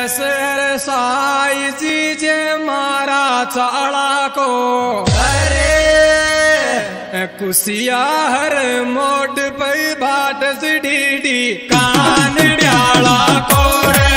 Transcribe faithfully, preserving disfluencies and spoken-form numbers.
Sir Sai जी जे मारा चाला को अरे कुसिया हर मोड पे बाट सी डी कान डाला को रे।